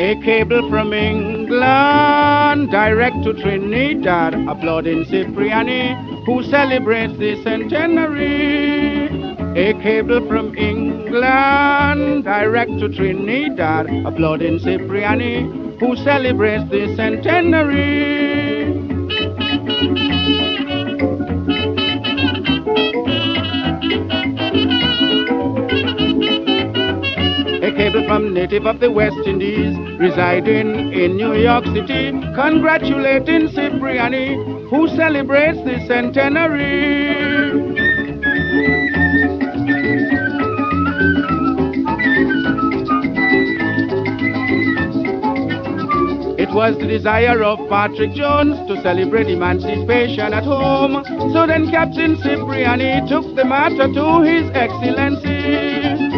A cable from England, direct to Trinidad, applauding Cipriani, who celebrates the centenary. A cable from England, direct to Trinidad, applauding Cipriani, who celebrates the centenary. A cable from native of the West Indies, residing in New York City, congratulating Cipriani, who celebrates the centenary. It was the desire of Patrick Jones to celebrate emancipation at home, so then Captain Cipriani took the matter to His Excellency.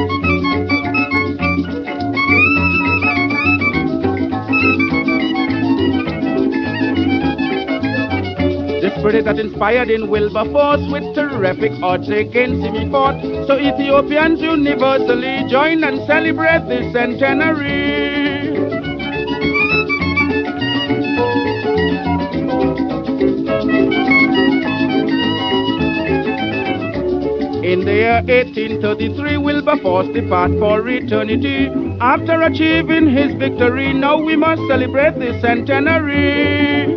The spirit that inspired in Wilberforce with terrific odds against him he fought, so Ethiopians universally join and celebrate the centenary. In the year 1833, Wilberforce depart for eternity. After achieving his victory, now we must celebrate the centenary.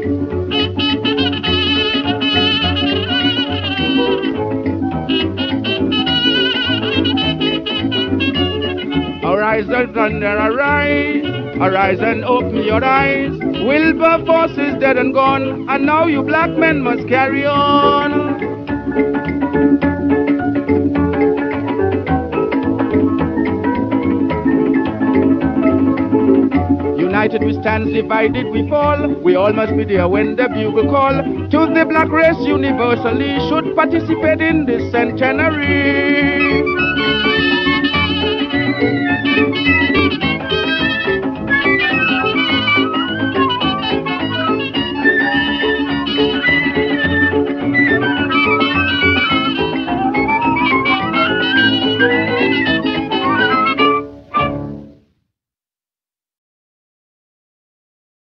Arise, the thunder, arise, arise and open your eyes. Wilberforce is dead and gone, and now you black men must carry on. United we stand, divided we fall. We all must be there when the bugle call. To the black race universally should participate in this centenary.